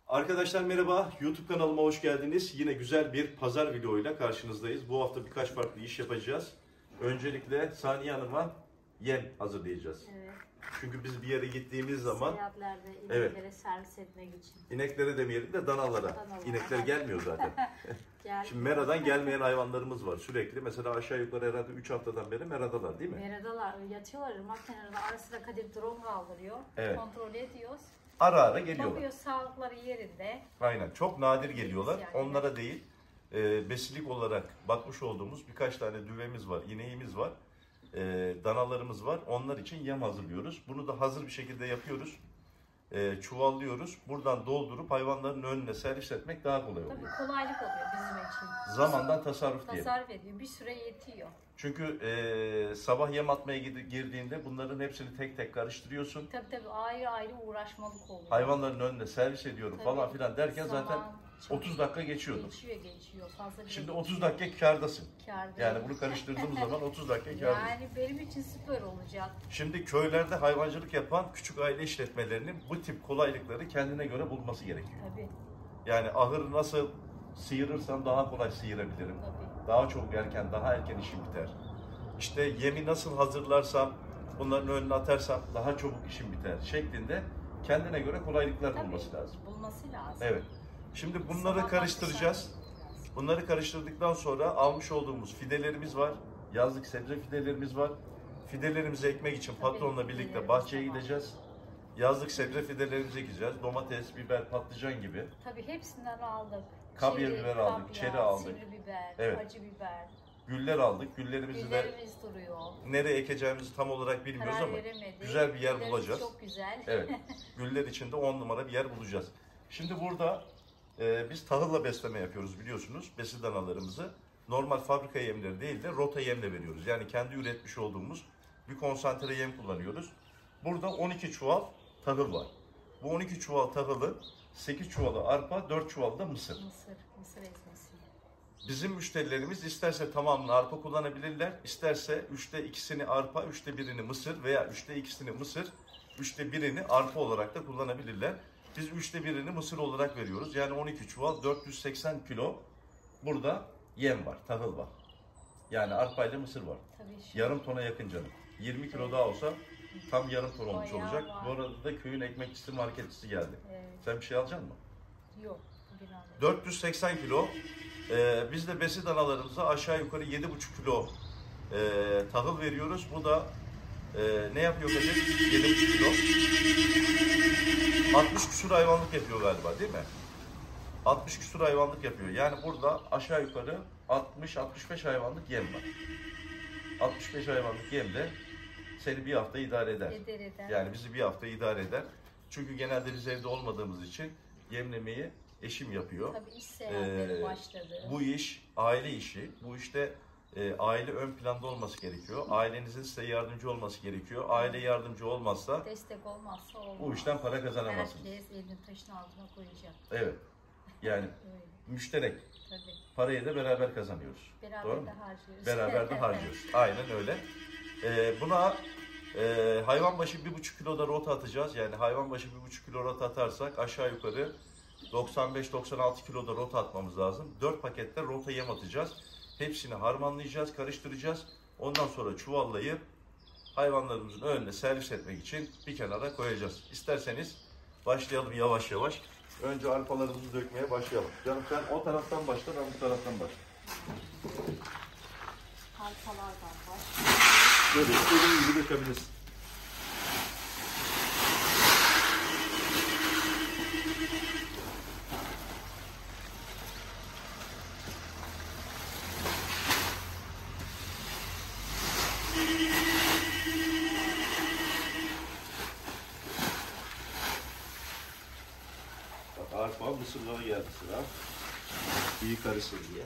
Arkadaşlar merhaba, YouTube kanalıma hoş geldiniz. Yine güzel bir pazar videoyla karşınızdayız. Bu hafta birkaç farklı iş yapacağız. Öncelikle Saniye Hanım'a yem hazırlayacağız. Evet. Çünkü biz bir yere gittiğimiz zaman seyahatlerde ineklere servis etmek için. İneklere demeyelim de danalara. İnekler gelmiyor zaten. Şimdi meradan gelmeyen hayvanlarımız var sürekli. Mesela aşağı yukarı herhalde 3 haftadan beri meradalar değil mi? Meradalar yatıyorlar ırmak kenarında, ara sıra Kadir drone kaldırıyor. Evet. Kontrol ediyoruz. Ara ara geliyorlar. Bakıyor sağlıkları yerinde. Aynen, çok nadir geliyorlar. Yani. Onlara değil, besilik olarak bakmış olduğumuz birkaç tane düvemiz var, ineğimiz var. Danalarımız var. Onlar için yem hazırlıyoruz. Bunu da hazır bir şekilde yapıyoruz. Çuvallıyoruz. Buradan doldurup hayvanların önüne servis etmek daha kolay oluyor. Tabii kolaylık oluyor bizim için. Zamandan tasarruf diyelim. Tasarruf ediyor. Bir süre yetiyor. Çünkü sabah yem atmaya girdiğinde bunların hepsini tek tek karıştırıyorsun. Tabii ayrı ayrı uğraşmalık oluyor. Hayvanların önüne servis ediyorum falan filan derken zaten 30 dakika geçiyordu. Geçiyor. Fazla Şimdi 30 dakika kârdasın. Kârdayım. Yani bunu karıştırdığımız zaman 30 dakika kârdasın. Yani benim için süper olacak. Şimdi köylerde hayvancılık yapan küçük aile işletmelerinin bu tip kolaylıkları kendine göre bulması gerekiyor. Tabii. Yani ahırı nasıl sıyırırsam daha kolay sıyırabilirim. Tabii. Daha çok daha erken işim biter. İşte yemi nasıl hazırlarsam, bunların önüne atarsam daha çabuk işim biter şeklinde kendine göre kolaylıklar bulması lazım. Bulması lazım. Evet. Şimdi bunları karıştıracağız. Bunları karıştırdıktan sonra almış olduğumuz fidelerimiz var. Yazlık sebze fidelerimiz var. Fidelerimizi ekmek için patronla birlikte bahçeye gideceğiz. Yazlık sebze fidelerimizi ekeceğiz. Domates, biber, patlıcan gibi. Tabii hepsinden aldık. Kapya biber aldık, çeri aldık. Sivri biber, Evet. acı biber. Güller aldık. Güllerimizi Güllerimiz duruyor. nereye ekeceğimizi tam olarak bilmiyoruz Karar ama veremedik. güzel bir yer Güllerimiz bulacağız. çok güzel. Evet. Güller içinde 10 numara bir yer bulacağız. Şimdi burada biz tahılla besleme yapıyoruz biliyorsunuz. Besi danalarımızı normal fabrika yemleri değil de rota yemle veriyoruz. Yani kendi üretmiş olduğumuz bir konsantre yem kullanıyoruz. Burada 12 çuval tahıl var. Bu 12 çuval tahılı 8 çuvalı arpa, 4 çuvalı da mısır. Mısır ezmesi. Bizim müşterilerimiz isterse tamamını arpa kullanabilirler, isterse 3'te 2'sini arpa, 3'te 1'ini mısır veya 3'te 2'sini mısır, 3'te 1'ini arpa olarak da kullanabilirler. Biz 3'te 1'ini mısır olarak veriyoruz. Yani 12 çuval 480 kilo burada yem var, tahıl var. Yani arpa ile mısır var. Tabii yarım tona yakın canım. 20 kilo daha olsa tam yarım ton olmuş bayağı olacak. var. Bu arada da köyün ekmekçisi, marketçisi geldi. Evet. Sen bir şey alacak mısın? Yok. Bugün aldım. 480 kilo. Biz de besi danalarımıza aşağı yukarı 7,5 kilo tahıl veriyoruz. Bu da ne yapıyor Kadir? 7,5 kilo. 60 küsur hayvanlık yapıyor galiba değil mi? 60 küsur hayvanlık yapıyor. Yani burada aşağı yukarı 60-65 hayvanlık yem var. 65 hayvanlık yem de seni bir hafta idare eder. Eder. Yani bizi bir hafta idare eder. Çünkü genelde biz evde olmadığımız için yemlemeyi eşim yapıyor. Tabii iş seyahatleri başladı. Bu iş aile işi. Bu işte aile ön planda olması gerekiyor. Ailenizin size yardımcı olması gerekiyor. Aile yardımcı olmazsa Destek olmazsa olmaz. bu işten para kazanamazsınız. Herkes elini taşın altına koyacak. Evet. Yani Öyle. müşterek. Tabii. Parayı da beraber kazanıyoruz. Beraber Doğru de mu? harcıyoruz. Beraber de harcıyoruz. Aynen öyle. Buna hayvan başı 1,5 kilo da rota atacağız. Yani hayvan başı 1,5 kilo rota atarsak aşağı yukarı 95-96 kilo da rota atmamız lazım. 4 pakette rota yem atacağız. Hepsini harmanlayacağız, karıştıracağız. Ondan sonra çuvallayıp hayvanlarımızın önüne servis etmek için bir kenara koyacağız. İsterseniz başlayalım yavaş yavaş. Önce arpalarımızı dökmeye başlayalım. Canım sen o taraftan başla, ben bu taraftan başlayayım. Arpalardan başlıyor. Böyle istediğin gibi dökebilirsin. Bak arpa, mısırlara geldi sıra. İyi karışsın diye.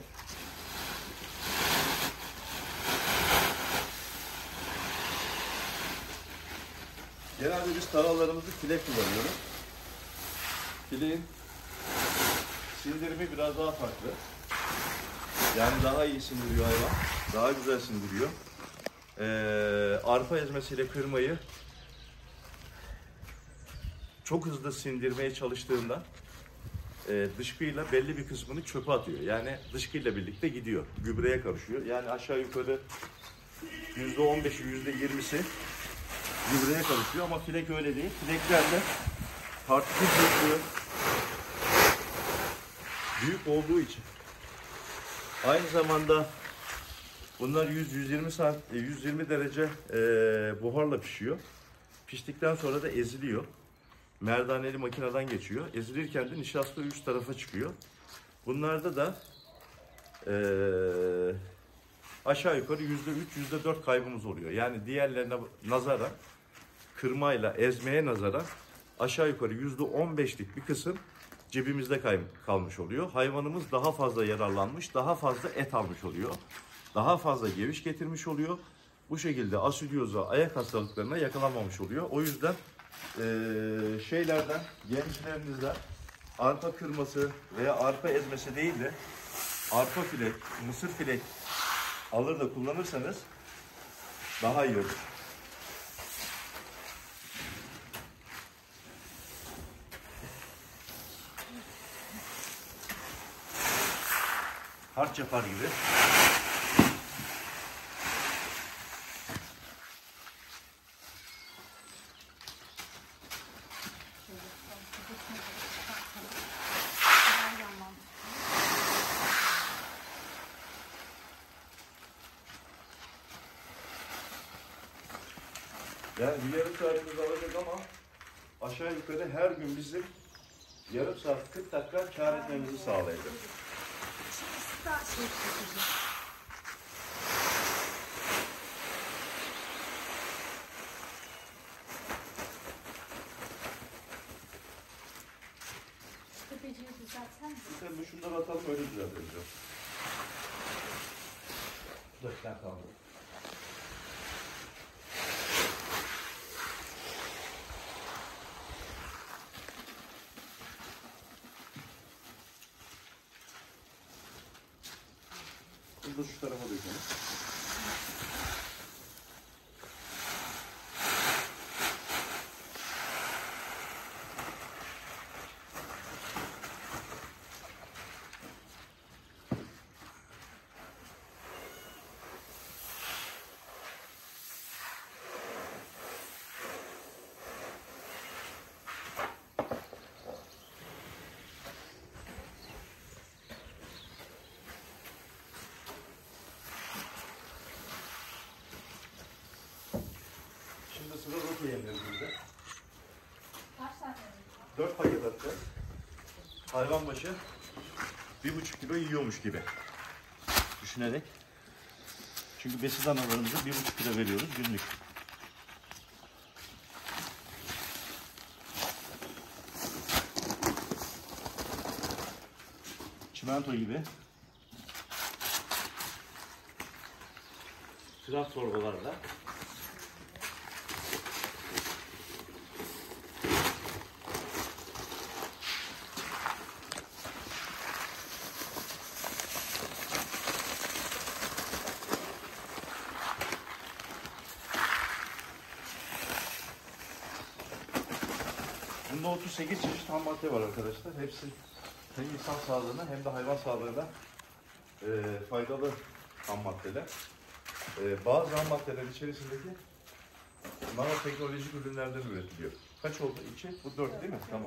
Genelde biz tarlalarımızı file kullanıyoruz. Filenin sindirimi biraz daha farklı. Yani daha iyi sindiriyor hayvan. Daha güzel sindiriyor. Arpa ezmesiyle kırmayı çok hızlı sindirmeye çalıştığında dışkıyla belli bir kısmını çöpe atıyor. Yani dışkıyla birlikte gidiyor. Gübreye karışıyor. Yani aşağı yukarı %15'i %20'si gübreye karışıyor ama filek öyle değil. Fileklerde partikül boşluğu büyük olduğu için aynı zamanda bunlar 120 derece buharla pişiyor. Piştikten sonra da eziliyor. Merdaneli makineden geçiyor. Ezilirken de nişasta üst tarafa çıkıyor. Bunlarda da aşağı yukarı %3, %4 kaybımız oluyor. Yani diğerlerine nazaran, kırmayla ezmeye nazaran aşağı yukarı %15'lik bir kısım cebimizde kalmış oluyor. Hayvanımız daha fazla yararlanmış, daha fazla et almış oluyor. Daha fazla geviş getirmiş oluyor. Bu şekilde asidyoza, ayak hastalıklarına yakalanmamış oluyor. O yüzden gençlerimizden arpa kırması veya arpa ezmesi değil de arpa filek, mısır filek alır da kullanırsanız daha iyi olur. Harç yapar gibi. Yani bir yarım saatimiz alacak ama aşağı yukarı her gün bizim yarım saat 40 dakika kâr etmemizi sağlayacak. Tepeciyi düzeltsene. Sen bu şunları atalım öyle düzelteceğiz. Dörtten kaldı. Bunu da şu tarafa dökelim. Şimdi sıra rota yemlerimizde. Kaç tane? 4 paket atacağız. Hayvan başı 1,5 kilo yiyormuş gibi düşünerek. Çünkü besin analarımızı 1,5 kilo veriyoruz günlük. Çimento gibi kraft torbalarla bunda 38 çeşit ham madde var arkadaşlar. Hepsi hem insan sağlığına hem de hayvan sağlığına faydalı ham maddeler. Bazı ham maddeler içerisindeki nanoteknolojik ürünlerden üretiliyor. Kaç oldu? 2, bu 4 değil mi? Tamam.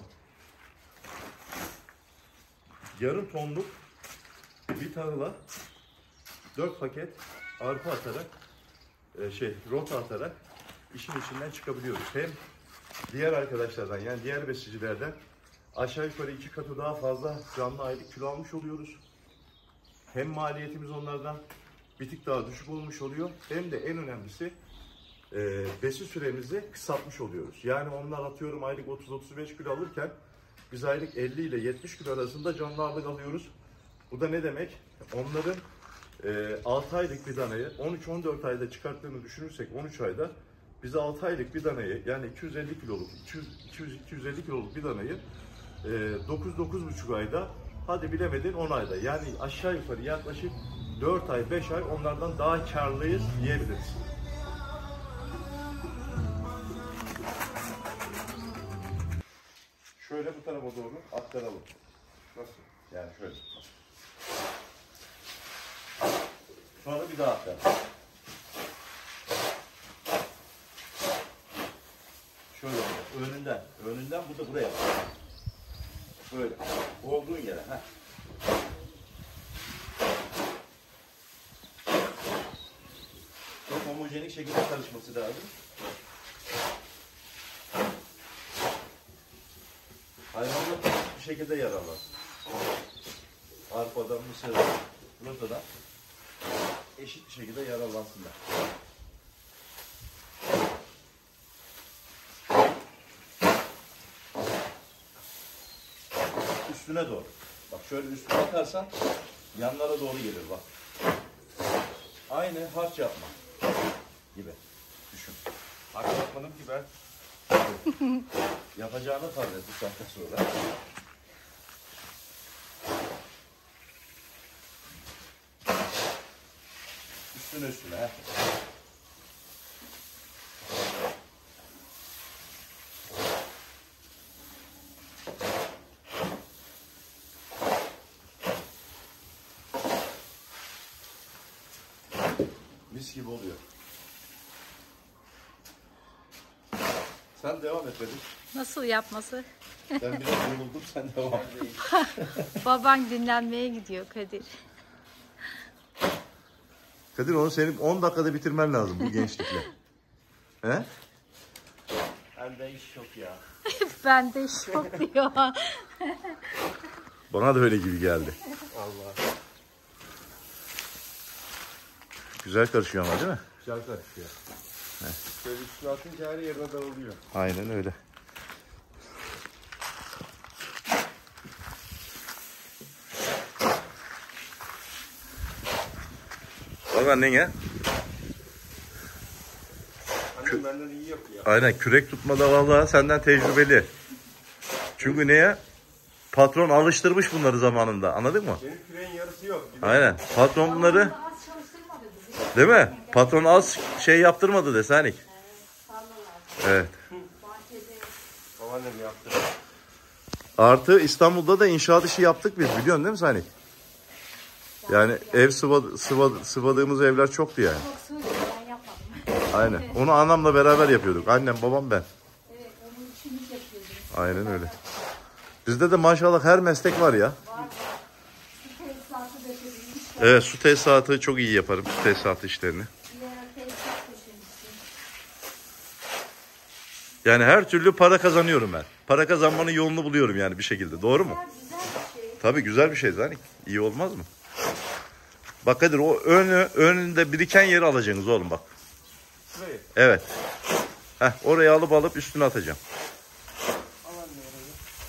Yarım tonluk bir tahıla 4 paket arpa atarak, rota atarak işin içinden çıkabiliyoruz. Hem diğer arkadaşlardan yani diğer besicilerden aşağı yukarı 2 katı daha fazla canlı aylık kilo almış oluyoruz. Hem maliyetimiz onlardan bir tık daha düşük olmuş oluyor. Hem de en önemlisi besin süremizi kısaltmış oluyoruz. Yani onlar atıyorum aylık 30-35 kilo alırken biz aylık 50 ile 70 kilo arasında canlı ağırlık alıyoruz. Bu da ne demek? Onların 6 aylık bir danayı 13-14 ayda çıkarttığını düşünürsek 13 ayda bize 6 aylık bir danayı yani 250 kiloluk 200-250 kiloluk bir danayı 9-9,5 ayda hadi bilemedin 10 ayda yani aşağı yukarı yaklaşık 4 ay 5 ay onlardan daha karlıyız diyebiliriz. Şöyle bu tarafa doğru aktaralım. Nasıl? Yani şöyle. Sonra bir daha atlar. Şöyle olacak. Önünden bu da buraya. Böyle. Olduğun yere. Heh. Çok homojenik şekilde karışması lazım. Hayvanlar bir şekilde yararlar. Arpadan, mısırdan, rotadan eşit bir şekilde yararlansınlar. Üstüne doğru. Bak şöyle üstüne atarsan yanlara doğru gelir bak. Aynı harç yapma gibi düşün. Harç yapmadım ki ben. Yapacağını farz et bu saatten sonra. Üstüne. He. Mis gibi oluyor. Sen devam et Bedir. Nasıl yapması? Ben biraz yoruldum, sen devam et. Baban dinlenmeye gidiyor Kadir. Kadir onu senin 10 dakikada bitirmen lazım bu gençlikle. He? Bende iş yok ya. Bende iş yok diyor. Bana da öyle gibi geldi. Allah. Güzel karışıyor ama değil mi? Güzel karışıyor. Şöyle üstüne atınca her yerine dağılıyor. Aynen öyle. Bak annen ya. Annem benden iyi yapıyor. Aynen kürek tutmada vallahi senden tecrübeli. Çünkü neye? Patron alıştırmış bunları zamanında. Anladın mı? Benim küreğin yarısı yok. Aynen. Patron bunları, Az çalıştırmadı bizi. değil mi? Patron az şey yaptırmadı desenik. Evet. Babaannem yaptı. Artı İstanbul'da da inşaat işi yaptık biz, biliyorsun değil mi Sani? Yani ev sıvadığımız evler çoktu yani. Çok söylüyor, ben yapmadım. Aynen. Onu anamla beraber yapıyorduk. Annem, babam, ben. Evet, onun için hiç yapıyordum. Aynen öyle. Bizde de maşallah her meslek var ya. Var. Su tesisatı döşebilmiş. Evet, su tesisatı çok iyi yaparım. Su tesisatı işlerini. Bir ara tesisat döşemiştim. Yani her türlü para kazanıyorum ben. Para kazanmanın yolunu buluyorum yani bir şekilde. Doğru mu? Güzel bir şey. Tabii güzel bir şey zaten. İyi olmaz mı? Bak Kadir, o önünde biriken yeri alacaksınız oğlum bak. Şurayı. Evet. Heh, oraya alıp üstüne atacağım. Al anne orayı.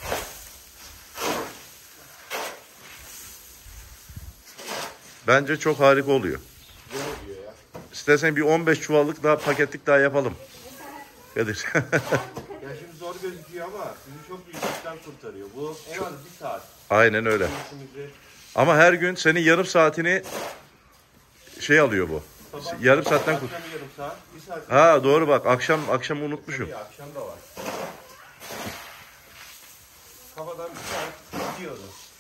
Bence çok harika oluyor. Ne oluyor ya? İstersen bir 15 çuvallık daha, paketlik daha yapalım. Kadir. Ya şimdi zor gözüküyor ama sizi çok büyük işten kurtarıyor. Bu en az bir saat. Aynen öyle. İşimizi Ama her gün senin yarım saatini şey alıyor bu. sabah, Yarım saatten kurt. akşam yarım saat, bir saat. Ha doğru bak, akşam unutmuşum. Tabii, akşam da var. Kafadan bir saat gidiyordu.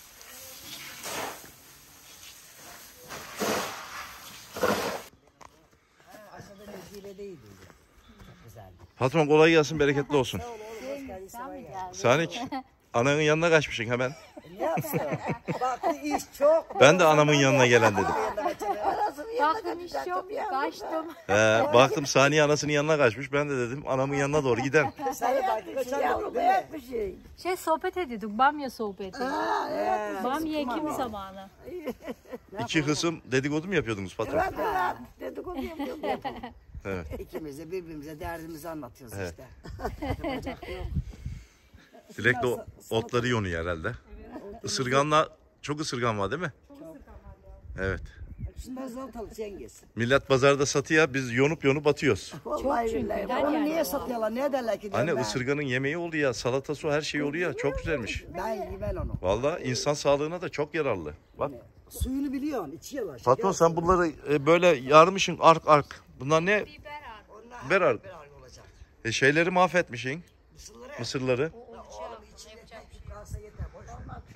Aslında nezile değildi. Güzeldi. Patron kolay gelsin, bereketli olsun. Sen mi geldin? Sanik, ananın yanına kaçmışsın hemen. Ne yapsın? Baktı iş çok. Ben de anamın yanına gelen dedim. Baktım iş yok, kaçtım. Baktım Saniye anasının yanına kaçmış. Ben de dedim anamın yanına doğru giden. Sen de baktın kaçamadın değil mi? Şey sohbet ediyorduk, bamya sohbeti. Bamya ekim zamanı. İki kısım dedikodu mu yapıyordunuz patron? Dedikodu yapıyoruz. Evet. İkimiz de birbirimize derdimizi anlatıyoruz Evet. işte. Yapacak yok. Dilek de otları yonuyor herhalde. Isırganla çok ısırgan var değil mi? Evet. Şundan salatalı Cengiz. Millet pazarda satıyor, biz yonup atıyoruz. Vallahi çünkü, billahi. her Onu yerde niye var. satıyorlar? Ne derler ki? Anne diyorum ben. ısırganın yemeği oluyor ya, salatası her şey oluyor ya, çok güzelmiş. Ben yemem onu. Vallahi insan sağlığına da çok yararlı. Bak Suyunu biliyorsun, içiyorlar. patron, sen bunları böyle yarmışsın ark. Bunlar ne? Biber ark. olacak. Şeyleri mahvetmişsin. Mısırları. Mısırları. Oğlum içine kalsa yeter. Boş ver.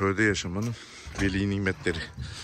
Köyde yaşamanın veli nimetleri.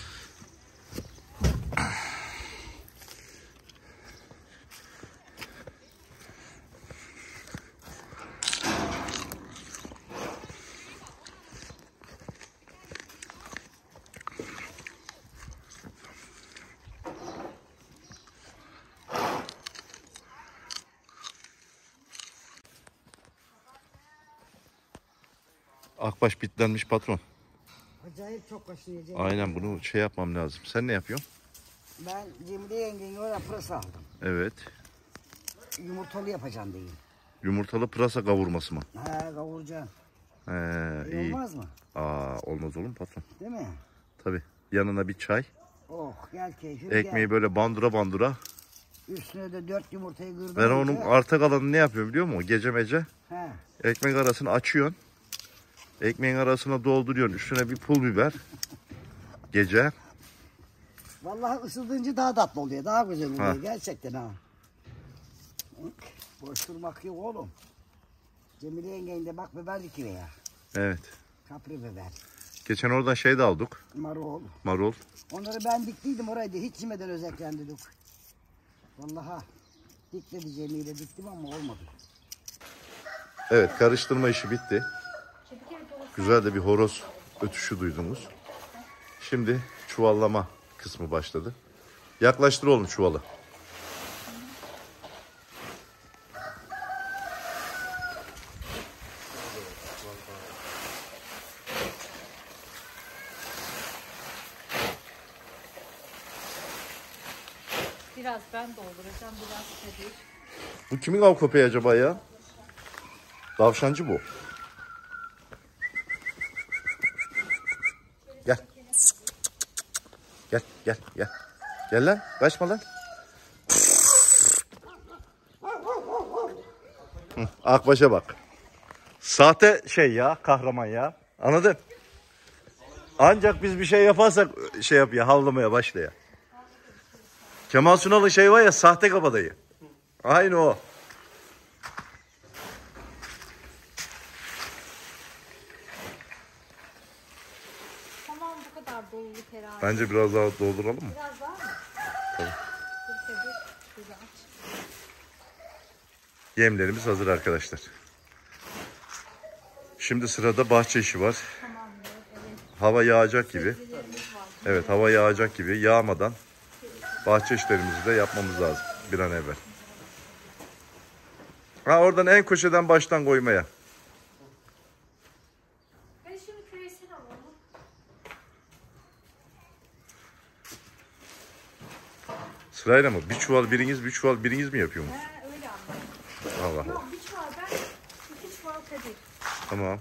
Akbaş bitlenmiş patron. Acayip çok kaşınıyor Cemile. Aynen, bunu şey yapmam lazım. Sen ne yapıyorsun? Ben Cemile yengenin oraya pırasa aldım. Evet. Yumurtalı yapacağım diyeyim. Yumurtalı pırasa kavurması mı? He kavuracağım. İyi. Olmaz mı? Olmaz olur mu patron? Değil mi? Tabii. Yanına bir çay. Oh gel keyfim Ekmeği gel. böyle bandıra bandıra. Üstüne de 4 yumurtayı kırdım. Ben onun arta kalanını ne yapıyorum biliyor musun? Gece mece He. ekmek arasını açıyorsun. Ekmeğin arasına dolduruyorsun. Üstüne bir pul biber. Gece. Vallahi ısıtınca daha tatlı oluyor. Daha güzel oluyor. Ha. Gerçekten ha. Boş durmak yok oğlum. Cemile yengenin de bak biber dikiyor ya. Evet. Kapri biber. Geçen oradan şey de aldık. Marul. Marul. Onları ben diktiydim orayı da hiç yemeden özellendirdik. Vallahi dikledi Cemile diktim ama olmadı. Evet, karıştırma işi bitti. Güzel de bir horoz ötüşü duydunuz. Şimdi çuvallama kısmı başladı. Yaklaştır oğlum çuvalı. Biraz ben dolduracağım, biraz Kadir. Bu kimin av köpeği acaba ya? Tavşancı bu. Gel. Gel, gel, gel. Gel lan, kaçma lan. Akbaş'a bak. Sahte şey ya, kahraman ya. Anladın? Ancak biz bir şey yaparsak şey yap ya, havlamaya başla ya. Kemal Sunal'ın şey var ya, sahte kabadayı. Aynı o. Tamam, bu kadar doluluk herhalde. Bence biraz daha dolduralım mı? Biraz var mı? Tabii. Dur Kadir, şöyle aç. Yemlerimiz hazır arkadaşlar. Şimdi sırada bahçe işi var. Tamamdır, evet. Hava yağacak gibi. Sebzelerimiz var. Evet, hava yağacak gibi. Yağmadan bahçe işlerimizi de yapmamız lazım bir an evvel. Ha, oradan en köşeden baştan koymaya. Ben şunu küresine alalım. Sırayla mı? Bir çuval biriniz, bir çuval biriniz mi yapıyorsunuz? Öyle anladım. Allah Allah. Yok, bir çuval ben, 2 çuval Kadir. Tamam.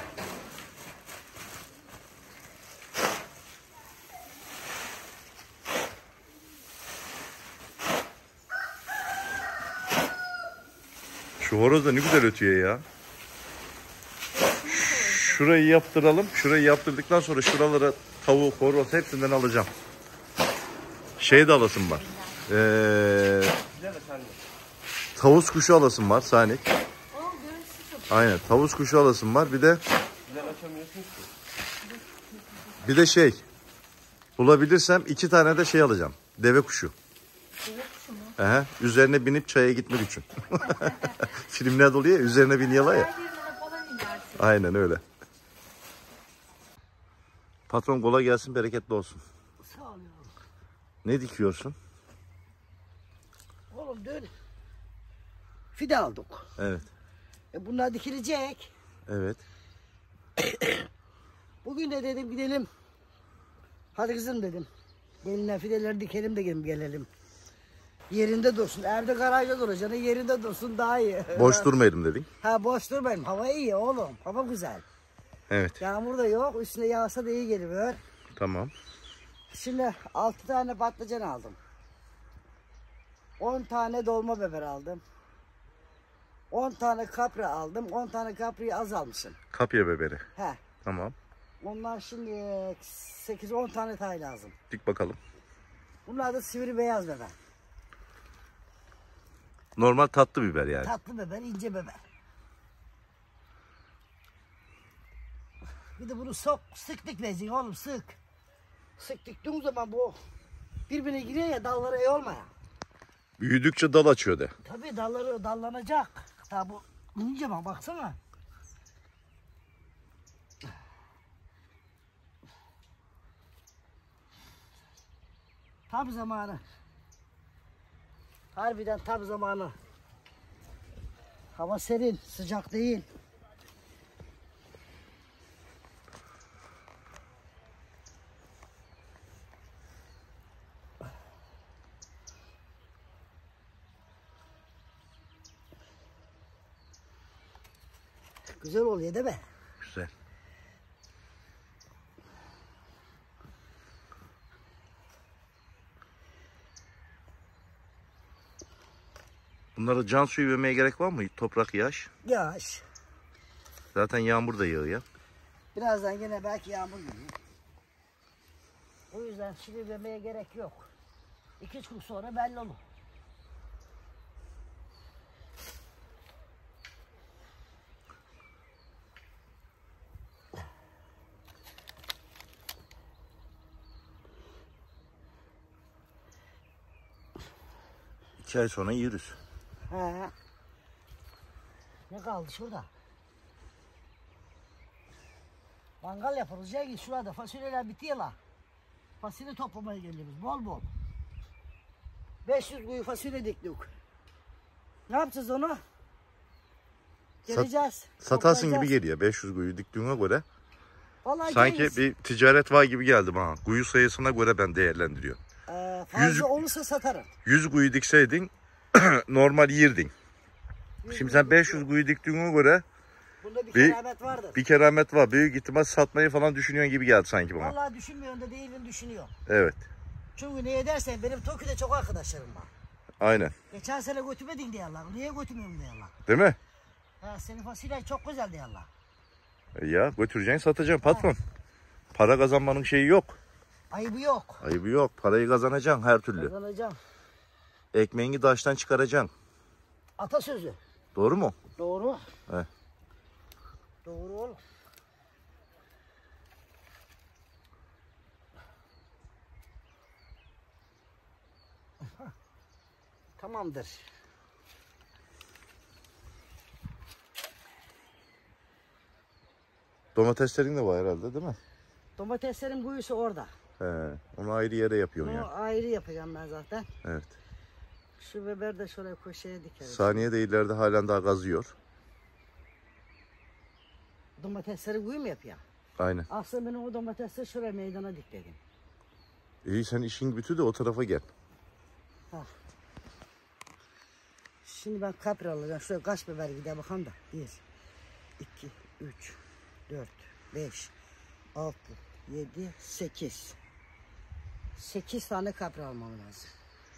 Şu horoz da ne güzel ötüyor ya. Şurayı yaptıralım. Şurayı yaptırdıktan sonra şuralara tavuk, horoz hepsinden alacağım. Şey de alasım var. Tavus kuşu alasım var Sanik. O görüntüsü çok. Aynen, tavus kuşu alasım var. Bir de şey bulabilirsem 2 tane de şey alacağım. Deve kuşu. Deve kuşu mu? Üzerine binip çaya gitmek için. Filmlerde oluyor ya, üzerine biniyorlar ya. Her yerine falan inersin. Aynen öyle. Patron kolay gelsin, bereketli olsun. Sağ ol yavrum. Ne dikiyorsun? Oğlum dön. Fide aldık. Evet. Bunlar dikilecek. Evet. Bugün de dedim gidelim. Hadi kızım dedim. Gelinle fideleri dikelim de gelelim. Yerinde dursun. Evde garajda duracağına yerinde dursun daha iyi. Boş durmayalım dedin. Ha boş durmayalım. Hava iyi oğlum. Hava güzel. Evet. Yağmur da yok. Üstüne yağsa da iyi geliyor. Tamam. Şimdi 6 tane patlıcan aldım. 10 tane dolma biber aldım. 10 tane kapri aldım. 10 tane kapriyi az almışım. Kapya biberi. He. Tamam. Onlar şimdi 8-10 tane tay lazım. Dik bakalım. Bunlar da sivri beyaz biber. Normal tatlı biber yani. Tatlı biber, ince biber. Bir de bunu sık dikmeyeceksin oğlum sık. Sık diktiğin zaman bu birbirine giriyor ya dalları iyi olmaya. Büyüdükçe dal açıyor de. Tabii dalları dallanacak. Ha bu ince bak baksana. Tam zamanı. Harbiden tam zamanı. Hava serin, sıcak değil. Güzel oluyor değil mi? Güzel. Bunlara can suyu vermeye gerek var mı? Toprak yağış. Yağış. Zaten yağmur da yağıyor ya. Birazdan yine belki yağmur geliyor. O yüzden şimdi vermeye gerek yok. 2-3 gün sonra belli olur. İki ay sonra yürürüz. He. Ne kaldı şurada? Mangal yaparız ya git şurada fasulyeler bitiyor la. Fasulye toplamaya geliyoruz bol bol. 500 kuyu fasulye diktik. Ne yapacağız onu? Geleceğiz. Satarsın gibi toplayacağız. geliyor 500 kuyu diktiğine göre. Vallahi Sanki geliriz. bir ticaret var gibi geldi bana. Kuyu sayısına göre ben değerlendiriyorum. Fazla 100 olursa satarım. 100 kuyu dikseydin normal yirdin. Şimdi sen 500 kuyu diktiğine göre Bunda bir bir- keramet vardır. bir keramet var. Büyük ihtimal satmayı falan düşünüyorsun gibi geldi sanki bana. Vallahi düşünmüyorum da değilim düşünüyor. Evet. Çünkü niye dersen benim Tokyo'da çok arkadaşlarım var. Aynen. Geçen sene götürmedin diyorlar. Niye götürmüyorum diyorlar. Değil mi? Ha, senin fasulyen çok güzel diyorlar. Ya götüreceksin satacaksın patron. Para kazanmanın şeyi yok. Ayıbı yok. Ayıbı yok. Parayı kazanacaksın her türlü. Kazanacağım. Ekmeğini taştan çıkaracaksın. Atasözü. Doğru mu? Doğru. He. Doğru oğlum. Tamamdır. Domateslerin de var herhalde değil mi? Domateslerin kuyusu orada. He. Onu ayrı yere yapıyorsun Bunu yani. ayrı yapacağım ben zaten. Evet. Şu biber de şuraya köşeye dikerim. Saniye de ileride halen daha gazıyor. Domatesleri kuyu mu yapayım? Aynen. Aslında benim o domatesleri şuraya meydana dikledim. İyi sen işin bütü de o tarafa gel. Şimdi ben kapri alacağım. Şuraya kaç biber gider bakalım da. 1, 2, 3, 4, 5, 6, 7, 8. 8 tane kapri almam lazım.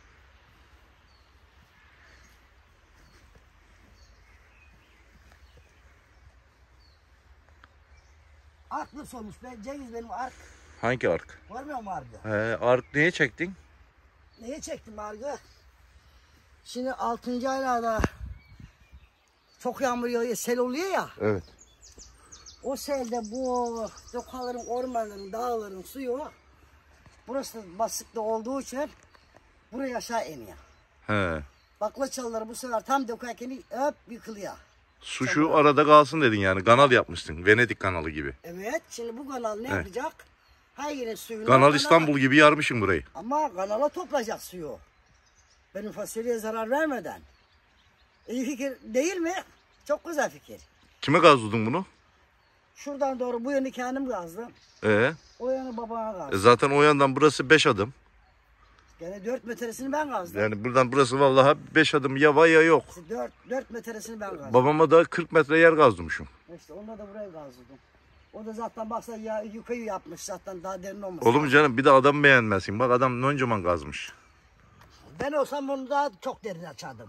Ark nasıl olmuş? Cengiz benim ark. Hangi ark? Görmüyor musun arkı? He, ark niye çektin? Neye çektim arkı? Şimdi 6. aylarda çok yağmur yağıyor, sel oluyor ya. Evet. O selde bu dokaların, ormanların, dağların suyu burası basıkta olduğu için buraya aşağı iniyor. He. Baklaçalıları bu sefer tam dökerken öp yıkılıyor. Su şu arada kalsın dedin yani. Kanal yapmışsın. Venedik kanalı gibi. Evet, şimdi bu kanal ne yapacak? Her yerin suyunu... Kanal İstanbul gibi yarmışsın burayı. Ama kanala toplayacak suyu. Benim fasulyeye zarar vermeden. İyi fikir değil mi? Çok güzel fikir. Kime gazladın bunu? Şuradan doğru bu yönü kendim gazdım. O yanı babana gazdım. Zaten o yandan burası 5 adım. Gene 4 metresini ben gazdım. Yani buradan burası vallahi 5 adım ya var ya yok. 4 metresini ben gazdım. Babama da 40 metre yer gazlamışım. İşte onda da buraya gazladım. O da zaten baksa ya yukarı yapmış zaten daha derin olmaz. Oğlum canım bir de adam beğenmezsin. Bak adam önceman gazmış. Ben olsam bunu daha çok derin açardım.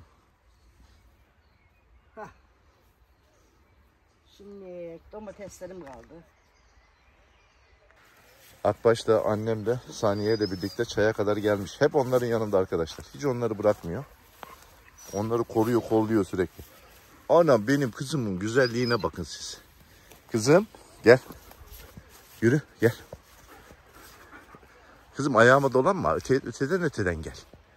Hah. Şimdi domateslerim kaldı. Akbaş da annem de Saniye ile birlikte çaya kadar gelmiş. Hep onların yanında arkadaşlar. Hiç onları bırakmıyor. Onları koruyor, kolluyor sürekli. Anam benim kızımın güzelliğine bakın siz. Kızım gel. Yürü gel. Kızım ayağıma dolanma. Öteden gel.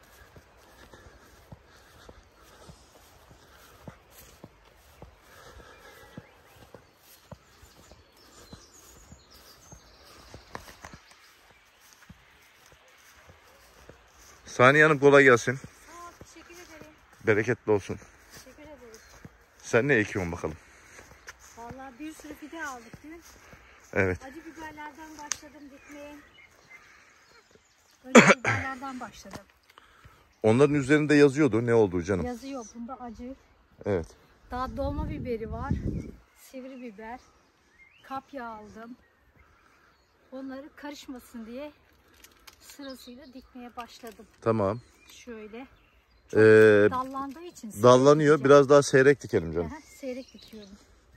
Saniye Hanım kolay gelsin. Teşekkür ederim. Bereketli olsun. Teşekkür ederim. Sen ne ekiyorsun bakalım? Vallahi bir sürü fide aldık dün. Evet. Acı biberlerden başladım dikmeye. Önce biberlerden başladım. Onların üzerinde yazıyordu ne olduğu canım. Yazıyor bunda acı. Evet. Daha dolma biberi var. Sivri biber. Kapya aldım. Onları karışmasın diye sırasıyla dikmeye başladım. Tamam. Şöyle. Ee, Dallandığı için. seyrek dallanıyor. dikeceğim. Biraz daha seyrek dikelim canım. Aha, seyrek dikiyorum.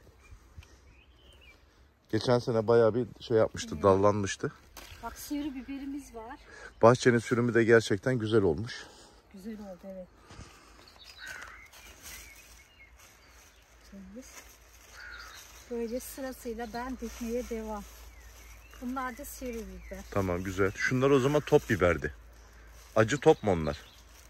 Geçen sene bayağı bir şey yapmıştı. Dallanmıştı. Bak sivri biberimiz var. Bahçenin sürümü de gerçekten güzel olmuş. Güzel oldu evet. Şimdi böyle sırasıyla ben dikmeye devam. Bunlar da sivri biber. Tamam güzel. Şunlar o zaman top biberdi. Acı top mu onlar?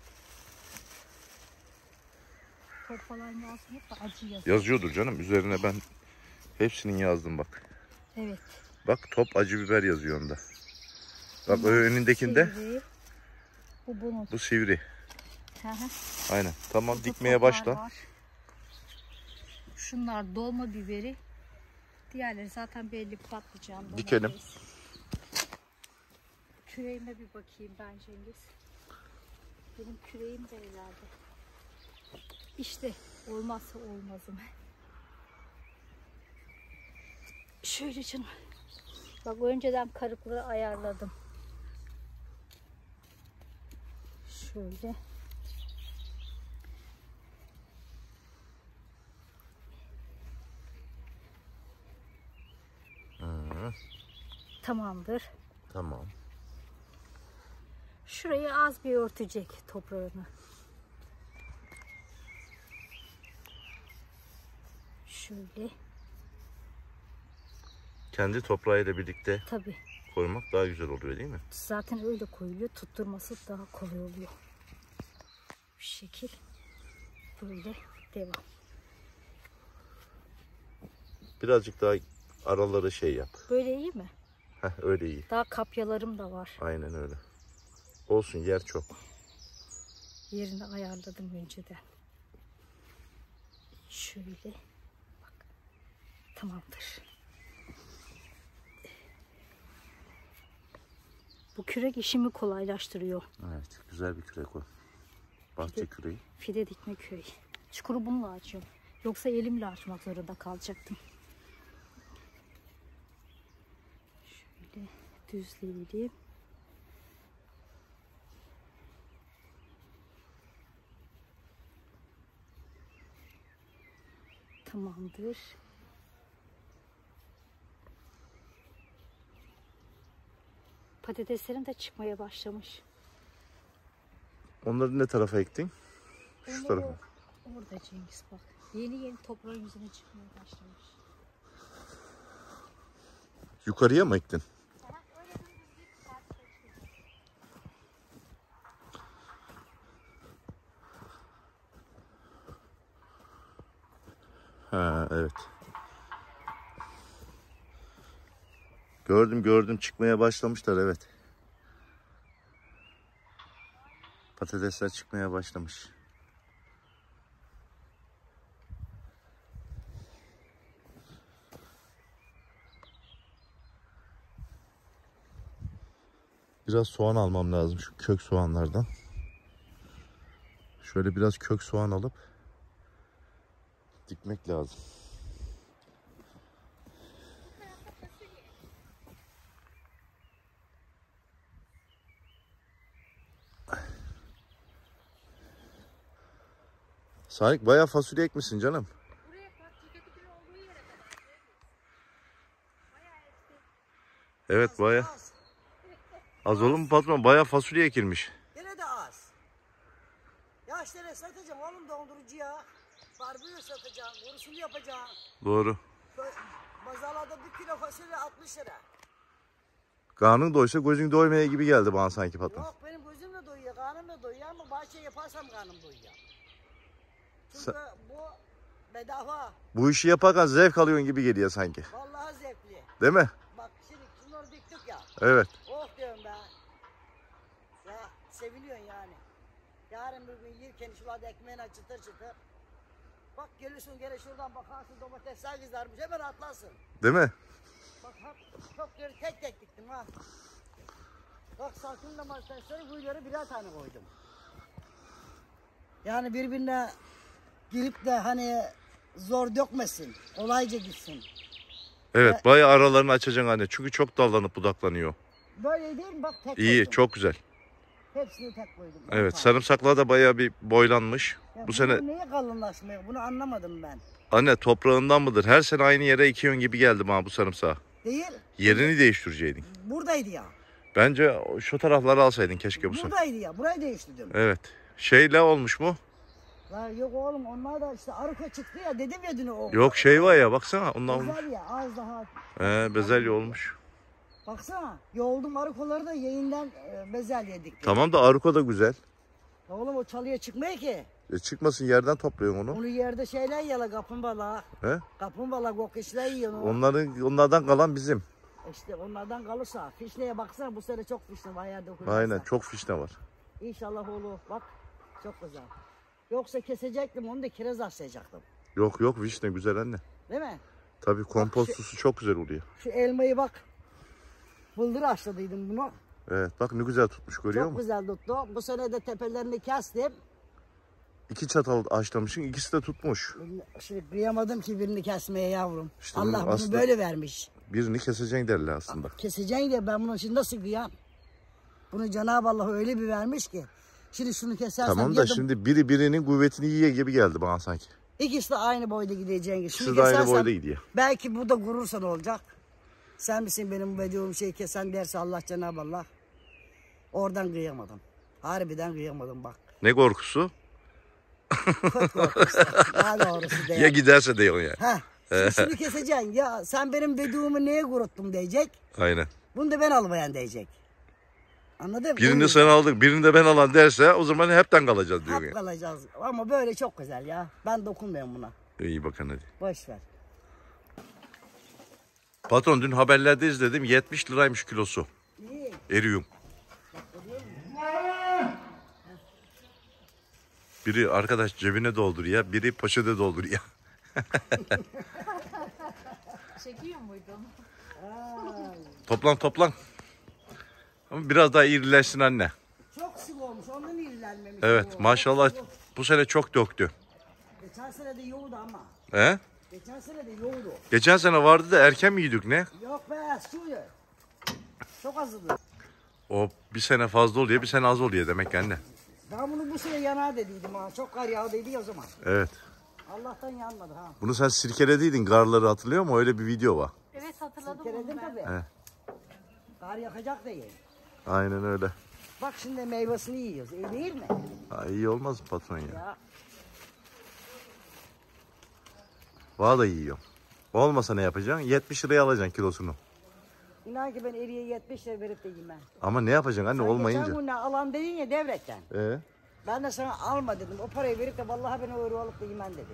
Top falan yazmıyor da acı yazıyor. Yazıyordur canım. Üzerine ben hepsini yazdım bak. Evet. Bak top acı biber yazıyor onda. Bak önündekinde Sivri. Bu bunun. bu sivri. Hı hı. Aynen. Tamam Burada dikmeye toplar başla. var. Şunlar dolma biberi. Diğerleri zaten belli patlıcan. Dikelim. domates. Küreğime bir bakayım ben Cengiz. Benim küreğim de ileride. İşte olmazsa olmazım. Şöyle canım. Bak önceden karıkları ayarladım. Şöyle. Tamamdır. Tamam. Şurayı az bir örtecek toprağını. Şöyle. Kendi toprağıyla birlikte Tabii. koymak daha güzel oluyor değil mi? Zaten öyle koyuluyor. Tutturması daha kolay oluyor. Bu şekil. Böyle devam. Birazcık daha araları şey yap. Böyle iyi mi? Heh, öyle iyi. Daha kapyalarım da var. Aynen öyle. Olsun yer çok. Yerini ayarladım önceden. Şöyle. Bak. Tamamdır. Bu kürek işimi kolaylaştırıyor. Evet güzel bir kürek o. Bahçe küreği. Fide dikme küreği. Çukuru bununla açıyorum. Yoksa elimle açmak zorunda kalacaktım. Şöyle düzleyelim. Tamamdır. Patateslerim de çıkmaya başlamış. Onları ne tarafa ektin? Şu Onları tarafa. orada Cengiz bak. Yeni yeni toprağın yüzüne çıkmaya başlamış. Yukarıya mı ektin? Ha evet. Gördüm çıkmaya başlamışlar evet. Patatesler çıkmaya başlamış. Biraz soğan almam lazım şu kök soğanlardan. Şöyle biraz kök soğan alıp dikmek lazım. Sahip bayağı fasulye ekmişsin canım. Evet bayağı. Az olur mu patron? Bayağı fasulye ekilmiş. Gene de az. Ya işte satacağım oğlum dondurucuya. Barbunu satacağım, kurusunu yapacağım. Doğru. Mazalada 1 kilo fasulye 60 lira. Karnın doysa gözün doymaya gibi geldi bana sanki patron. Yok benim gözüm de doyuyor, karnım da doyuyor ama bazı şey yaparsam karnım doyuyor. Çünkü bu bedava. Bu işi yaparken zevk alıyorsun gibi geliyor sanki. Vallahi zevkli. Değil mi? Bak şimdi şunları diktik ya. Evet. Oh diyorum ben. Ya seviniyorsun yani. Yarın bir gün yerken şurada ekmeğine çıtır çıtır. Bak gelirsin gene şuradan bakarsın domatesler kızarmış hemen atlarsın. Değil mi? Bak çok yeri tek tek diktim ha. Bak salkım domatesleri kuyuları birer tane koydum. Yani birbirine girip de hani zor dökmesin. Kolayca gitsin. Evet, bayağı aralarını açacaksın anne. Çünkü çok dallanıp budaklanıyor. Böyle değil mi? Bak tek İyi, koydum. çok güzel. Hepsini tek koydum. Evet, sarımsaklar da bayağı bir boylanmış. Ya Bu sene niye kalınlaşmıyor? Bunu anlamadım ben. anne toprağından mıdır? Her sene aynı yere ekiyorsun gibi geldi bana bu sarımsağı. Değil. Yerini değiştireceydin. Buradaydı ya. Bence şu tarafları alsaydın keşke bu sene. Buradaydı ya. Burayı değiştirdim. Evet. Şeyle olmuş mu? La yok oğlum onlar da işte arka çıktı ya dedim ya dün o. Yok şey var ya baksana ondan olmuş. Bezelye ya az daha. Bezelye olmuş. Baksana yoğuldum arıkoları da yayından bezelye diktim. Tamam da aruka da güzel. Ya oğlum o çalıya çıkmıyor ki. Çıkmasın yerden topluyorsun onu. Onu yerde şeyler yiyorlar kaplumbağalar. He? Kaplumbağalar kokuşlar yiyor onu. Onlardan kalan bizim. İşte onlardan kalırsa. Fişneye baksana bu sene çok fişne var yerde okunursa. Aynen çok fişne var. İnşallah olur. Bak çok güzel. Yoksa kesecektim onu da kiraz aslayacaktım. Yok vişne güzel anne. Değil mi? Tabii kompostusu çok güzel oluyor. Şu elmayı bak. Bıldır açladıydım bunu. Evet bak ne güzel tutmuş görüyor Çok musun? güzel tuttu. Bu sene de tepelerini kestim. 2 çatal açlamışsın ikisi de tutmuş. Şimdi kıyamadım ki birini kesmeye yavrum. İşte Allah bunu aslında- böyle vermiş. Birini keseceksin derler aslında. Keseceğin de ben bunu şimdi nasıl kıyam? Bunu Cenab-ı Allah öyle bir vermiş ki. Şimdi şunu kesersem Tamam da yedim. şimdi biri birinin kuvvetini yiye gibi geldi bana sanki. İkisi de aynı boyda gideceğin gibi. İkisi de aynı boyda gidiyor. Belki burada gurursan olacak. Sen misin benim dediğim şeyi kesen derse Allah Cenab-ı Allah. Oradan kıyamadım. Harbiden kıyamadım bak. Ne korkusu? Çok korkmuştum. Daha doğrusu değil. Ya giderse de yok yani. Heh. Şimdi şunu keseceksin. Ya sen benim dediğimi neye guruttun diyecek. Aynen. Bunu da ben almayan diyecek. Anladın mı? Birini sen aldın, birini de ben alan derse o zaman hepten kalacağız diyor. Hep Yani. kalacağız. Ama böyle çok güzel ya. Ben dokunmuyorum buna. İyi bakın hadi. Boş ver. Patron dün haberlerde izledim 70 liraymış kilosu. İyi. Eriyorum. Biri arkadaş cebine dolduruyor, biri poşete dolduruyor. Çekiyor muydun? Toplan. Ama biraz daha irileşsin anne. Çok sık olmuş. Ondan iyilenmemiş. Evet bu. maşallah bu sene çok döktü. Geçen sene de yoğurdu ama. He? Geçen sene de yoğurdu. Geçen sene vardı da erken mi yedik ne? Yok be suyu. Çok azdı. O bir sene fazla oluyor bir sene az oluyor demek ki anne. Ben bunu bu sene yanar dediydim ha. Çok kar yağdıydı ya o zaman. Evet. Allah'tan yanmadı ha. Bunu sen sirkelediydin garları hatırlıyor musun? Öyle bir video var. Evet hatırladım Keredim onu ben. tabii. He. Kar yakacak da yiyin. Aynen öyle. Bak şimdi meyvesini yiyoruz. İyi değil mi? Ha, iyi olmaz mı patron ya? Ya. Valla yiyor. Olmasa ne yapacaksın? 70 liraya alacaksın kilosunu. İnan ki ben eriye 70 lira verip de yemem. Ama ne yapacaksın anne Sen olmayınca? geçen gün alan dedin ya devletten. Ben de sana alma dedim. O parayı verip de vallahi ben o ürü alıp da yemem dedim.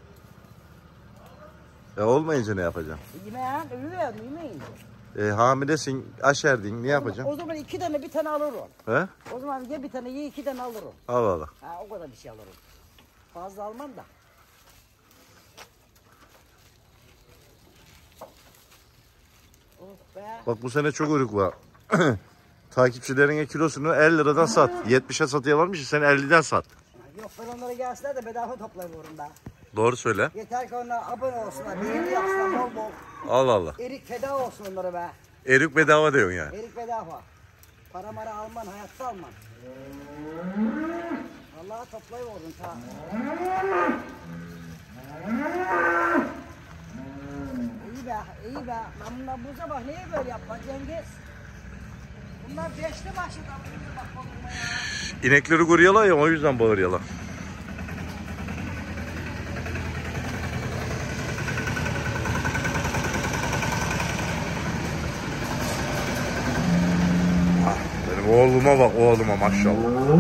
Olmayınca ne yapacaksın? Yemeyen ölüyor yemeyin. Hamilesin, aşerdin ne yapacaksın? O zaman 2 tane bir tane alırım. He? O zaman ya bir tane ye 2 tane alırım. Al al. Ha o kadar bir şey alırım. Fazla almam da. Oh be. Bak bu sene çok ürük var. Takipçilerine kilosunu 50 liradan sat. 70'e satıyorlarmış sen 50'den sat. Yok ben onlara gelsinler de bedava toplayıyorum ben. Doğru söyle. Yeter ki onlar abone olsunlar. Beğeni yapsınlar bol bol. Allah Allah. Erik feda olsun onlara be. Erik bedava diyorsun yani. Erik bedava. Para mara alman, hayatta alman. Vallahi toplayıvurdun ta. İyi be, iyi be. Ben bunlar bu sabah niye böyle yapma Cengiz? Bunlar 5'te başladı. Bak bakma ya. İnekleri koruyorlar ya o yüzden bağırıyorlar. Oğluma bak, oğluma maşallah.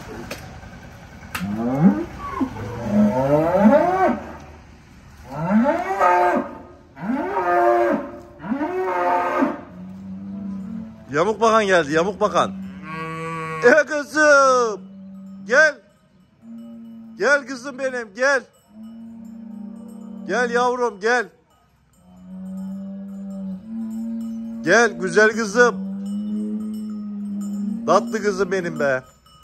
Yamuk bakan geldi, yamuk bakan. Kızım. Gel. Gel kızım benim, gel. Gel yavrum, gel. Gel güzel kızım. Tatlı kızım benim be.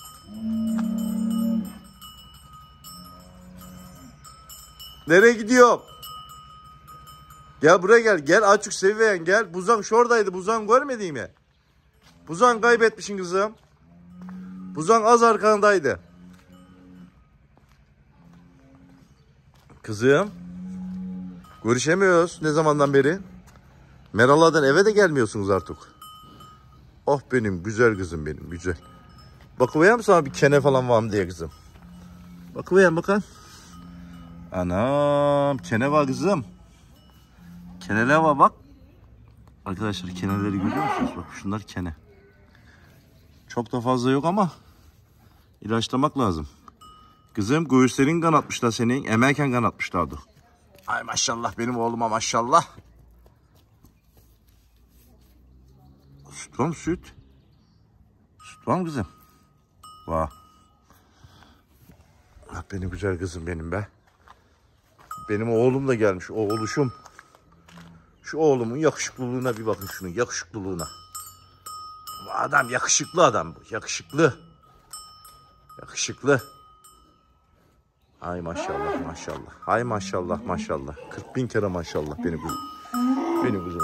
Nereye gidiyorum? Gel buraya gel. Gel açık seviyen gel. Buzan şuradaydı. Buzan görmediğim mi? Buzan kaybetmişsin kızım. Buzan az arkandaydı. Kızım. Görüşemiyoruz ne zamandan beri. Merala'dan eve de gelmiyorsunuz artık. Oh benim güzel kızım benim güzel. Bakıveyim sana bir kene falan var mı diye kızım. Bakıveyim bakalım. Anam kene var kızım. Keneler var bak. Arkadaşlar keneleri görüyor musunuz? Bak şunlar kene. Çok da fazla yok ama ilaçlamak lazım. Kızım göğüslerin kanatmışlar senin. Emerken kanatmışlardı. Ay maşallah benim oğluma maşallah. Süt var mı süt? Süt var mı kızım? Var. Ah benim güzel kızım benim be. Benim oğlum da gelmiş. O oğluşum. Şu oğlumun yakışıklılığına bir bakın şunun yakışıklılığına. Bu adam yakışıklı adam bu. Yakışıklı. Yakışıklı. Ay maşallah maşallah. Ay maşallah maşallah. 40.000 kere maşallah benim kızım. Benim kızım.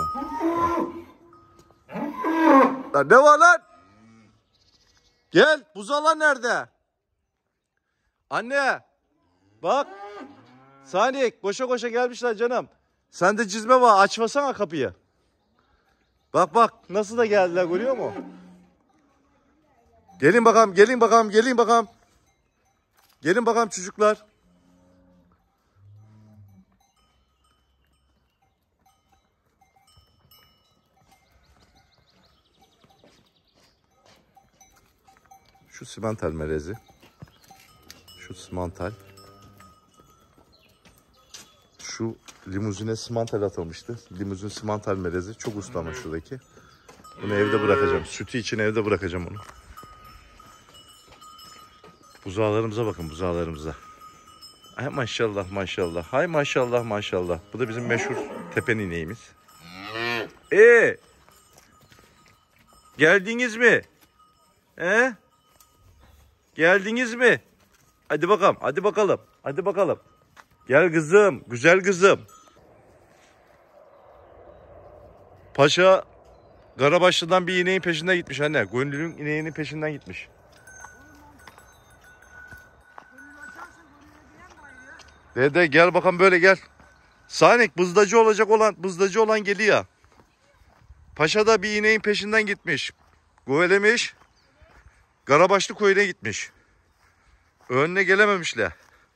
Lan ne var lan? Gel. Buzalar nerede? Anne. Bak. Saniye koşa koşa gelmişler canım. Sende cizme var. Açmasana kapıyı. Bak bak. Nasıl da geldiler görüyor musun? Gelin bakalım. Gelin bakalım. Gelin bakalım. Gelin bakalım çocuklar. Şu simental melezi. Şu simental. Şu limuzine simental atılmıştı. Limuzin simental melezi. Çok ustamı şuradaki. Bunu evde bırakacağım. Sütü için evde bırakacağım onu. Buzağlarımıza bakın buzağlarımıza. Ay maşallah maşallah. Hay maşallah maşallah. Bu da bizim meşhur tepen ineğimiz. Geldiniz mi? Geldiniz mi? Hadi bakalım. Hadi bakalım. Hadi bakalım. Gel kızım. Güzel kızım. Paşa Karabaşlı'dan bir ineğin peşinden gitmiş anne. Gönlül'ün ineğinin peşinden gitmiş. Dede gel bakalım böyle gel. Sanik bızdacı olan geliyor. Paşa da bir ineğin peşinden gitmiş. Kovelemiş. Karabaşlı köyüne gitmiş. Önüne gelememişler.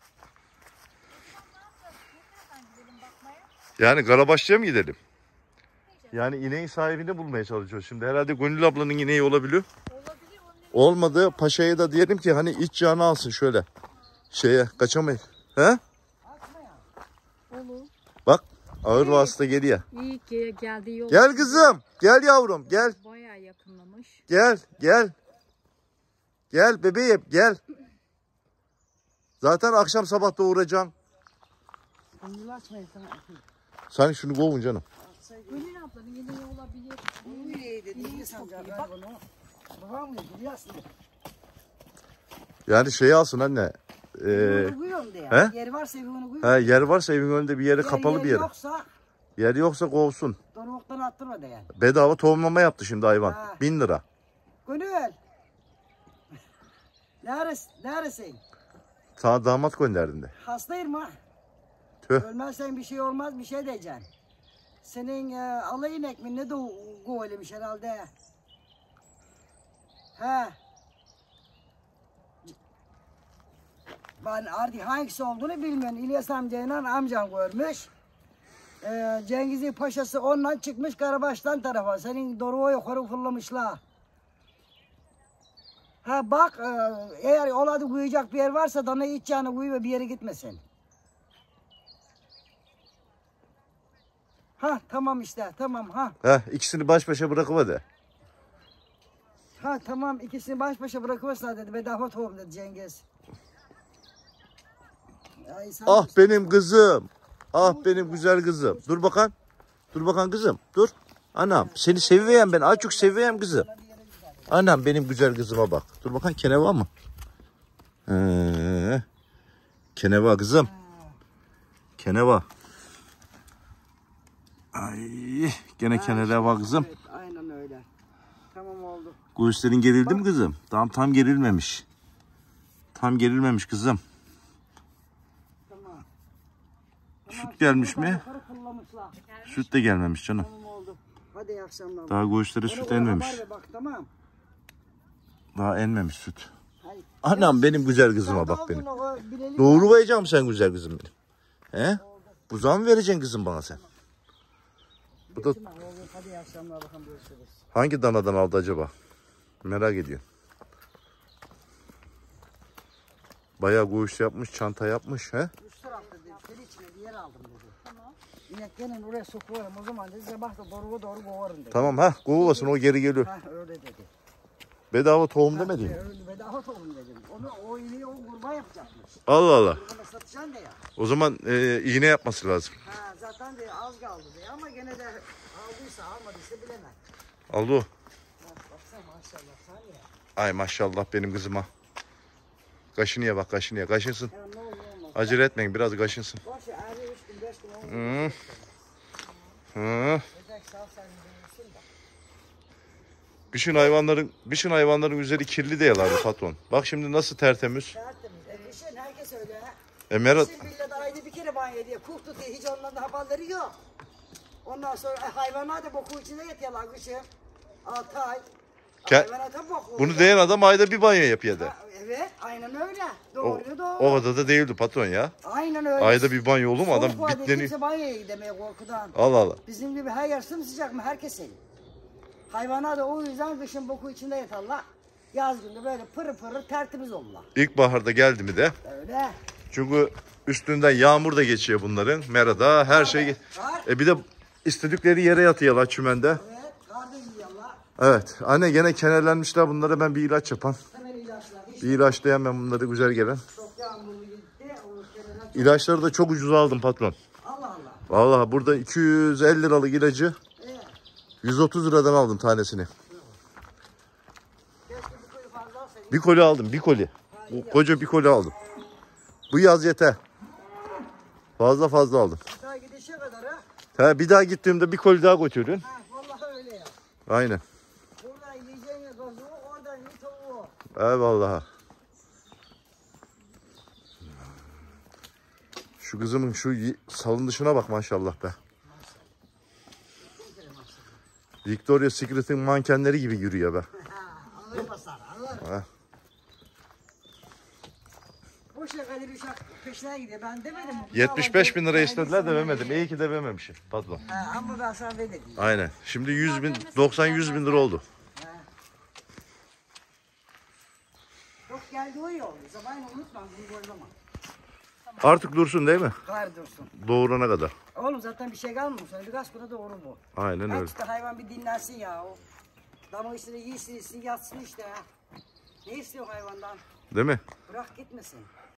Yani Karabaşlı'ya mı gidelim? Yani ineğin sahibini bulmaya çalışıyoruz. Şimdi herhalde Gönül ablanın ineği olabilir. Olmadı Paşa'ya da diyelim ki hani iç yağını alsın şöyle. Kaçamayız. He? Olur. Bak ağır vasıta geliyor. İyi ki geldi yol. Gel kızım. Gel yavrum gel. Bayağı yakınlamış. Gel gel. Gel bebeğim gel. Zaten akşam sabah doğuracaksın. Sen şunu kovun canım. Gönül ablanın yine olabilir. Yani şeyi alsın anne. He? Yer varsa evini koy. He, yer varsa evin önünde bir yere kapalı bir yere. Yoksa Yer yoksa kovsun. donuktan attırma da yani. Bedava tohumlama yaptı şimdi hayvan. Ha. 1000 lira. Gönül. Neresin? Sana damat gönderdin de. Hastayım mı? Tüh. Ölmezsen bir şey olmaz bir şey diyeceksin. Senin alayın ekmeği ne de kovalamış herhalde. He. Ben artık hangisi olduğunu bilmiyorum. İlyas amcayla amcam görmüş. Cengiz'in paşası ondan çıkmış Karabaş'tan tarafa. Senin doruğa yukarı fırlamışlar. Ha bak eğer oladı uyuyacak bir yer varsa dana içeceğine uyu ve bir yere gitmesin. Ha tamam işte tamam ha. Ha, ikisini baş başa bırakıver. Ha tamam ikisini baş başa bırakıversin dedi. Bedava tohum dedi Cengiz. Ay, sen Ah benim kızım. Ah benim güzel kızım. Dur bakan. Dur bakan kızım. Dur. Anam seni seviyorum ben. Çok seviyorum kızım. Anam benim güzel kızıma bak. Dur bakan keneva mı? Keneva kızım. Keneva. Ay gene keneva kızım. Evet, aynen öyle. Tamam oldu. Göğüslerin gerildi mi kızım? Tam gerilmemiş. Tam gerilmemiş kızım. Tamam. Süt gelmiş mi? Yukarı kullanmışlar. Süt de gelmemiş canım. Tamam oldu. Hadi iyi akşamlar. Daha göğüslere Onu süt bana emmemiş. haber ver Bak tamam. Daha emmemiş süt. Hayır. Anam benim güzel kızıma bak benim. Doğru vereceğim sen güzel kızım benim. He? Buzağı mı vereceksin kızım bana sen? Bu da Hadi iyi akşamlar bakalım görüşürüz. hangi danadan aldı acaba? Merak ediyorum. Bayağı göğüs yapmış, çanta yapmış. He? Üst tarafta dedi. Seni içine bir yer aldım dedi. Tamam. İneklerin oraya sokuyorum o zaman dedi. Sabah da doğru kovarım dedi. Tamam ha, kovasın o geri geliyor. Ha öyle dedi. Bedava tohum demedi mi? Öyle bedava tohum dedim. O ineği o kurban yapacakmış. Allah Allah. Kurbanı satacaksın da ya. O zaman iğne yapması lazım. Ha zaten de az kaldı diye ama gene de aldıysa almadıysa bilemem. Aldı o. Baksana maşallah sen ya. Ay maşallah benim kızıma. Kaşınıya bak kaşınıya. Kaşınsın. Ya ne olur olmaz. Acele etmeyin biraz kaşınsın. Boş ver abi 3 gün 5 gün olmaz. Hı. Özellikle sağ salim dönürsün de. Kışın hayvanların üzeri kirli değil abi patron. Bak şimdi nasıl tertemiz. Tertemiz. Kışın herkes öyle ha. Meral Kışın millet ayda bir kere banyo diye. Kurt tutuyor hiç onların da haberleri yok. Ondan sonra hayvanlar da boku içinde yatıyorlar kışın. 6 ay. Hayvanlar da boku. bunu diyen adam ayda bir banyo yapıyor da. Ha, evet aynen öyle. O, Doğru doğru. o kadar da değildi patron ya. Aynen öyle. Ayda bir banyo olur mu? Adam Soğuk var diye bitleniyor. Kimse banyoya gidemiyor korkudan. Allah Allah. Bizim gibi her yer sımsıcak mı herkesin. Hayvanlar da o yüzden kışın boku içinde yatarlar. Yaz günü böyle pırı pırı tertemiz olurlar. İlkbaharda geldi mi de. Öyle. Çünkü üstünden yağmur da geçiyor bunların. Merada her şey. Kar. Bir de istedikleri yere yatıyorlar çimende. Evet. Kar da yiyorlar. Evet. Anne gene kenarlenmişler bunlara ben bir ilaç yapan. Hemen ilaçlar. Hiç Bir ilaçlayan ben bunları güzel gelen. çok yağmurlu gitti. O kenara çok... İlaçları da çok ucuza aldım patron. Allah Allah. Vallahi burada 250 liralık ilacı Evet. 130 liradan aldım tanesini. Keşke bir koyu fazla alsaydı. Bir koli aldım, bir koli. Koca bir koli aldım. Bu yaz yeter. Fazla aldım. Daha gidişe kadar ha. Bir daha gittiğimde bir koli daha götürün. Ha vallahi öyle ya. Aynen. Buradan yiyeceğin ya gazoğu, oradan ye tavuğu. Eyvallah. Şu kızımın şu salınışına bak maşallah be. Victoria's Secret'in mankenleri gibi yürüyor be. Ha, alır basar, alır. Ha. Boşa Kadir Uşak peşine gidiyor. Ben demedim mi? 75 bin lira istediler de vermedim. İyi ki de vermemişim patron. Ha, ama ben sana dedim. Aynen. Şimdi 90-100 bin lira oldu. Yok geldi o yol. Sabahını unutma bunu koyma. Artık dursun değil mi? Kar dursun. Doğurana kadar. Oğlum zaten bir şey kalmamış. Hani birkaç güne doğru bu. Aynen öyle. Aç işte hayvan bir dinlensin ya. O. Damı üstüne yesin yatsın işte ya. Ne istiyor hayvandan? Değil mi? Bırak gitmesin.